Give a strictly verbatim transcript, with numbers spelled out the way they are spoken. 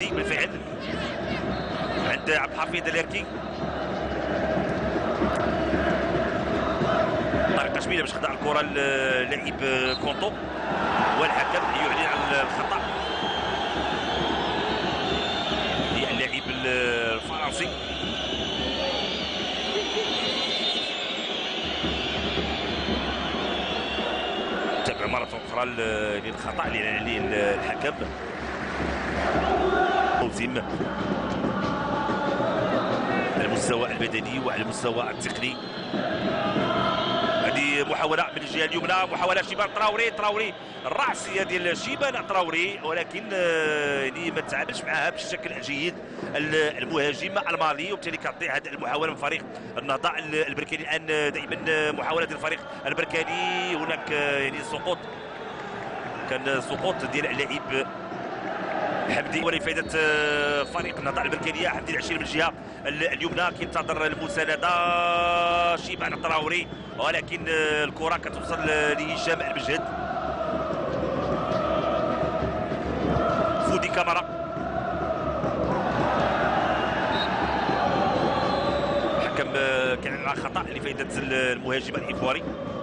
بالفعل عند عبد الحفيظ الاركي. طريقه جميله باش خدع الكره اللاعب كونتو، والحكم يعلن عن الخطا للاعب الفرنسي. تابع مره اخرى للخطا اللي اعلن عليه الحكم. موسم على المستوى البدني وعلى المستوى التقني. هذه محاولة من الجهة اليمنى، محاولة شيبان تراوري، تراوري الرأسية ديال شيبان تراوري، ولكن يعني ما تعاملش معها بالشكل الجيد المهاجم المالي، وبالتالي كتضيع هذه المحاولة من فريق النهضة البركاني. الآن دائما محاولة ديال الفريق البركاني، هناك يعني سقوط، كان سقوط ديال اللاعب حمدي ولفائدة فريق النهضة البركانية. حمدي العشير من الجهة اليمنى كينتظر المساندة شيبان الطراوري، ولكن الكرة كتوصل لهشام المجهد. فودي كامارا، الحكم كان على خطأ لفائدة المهاجم الإيفواري.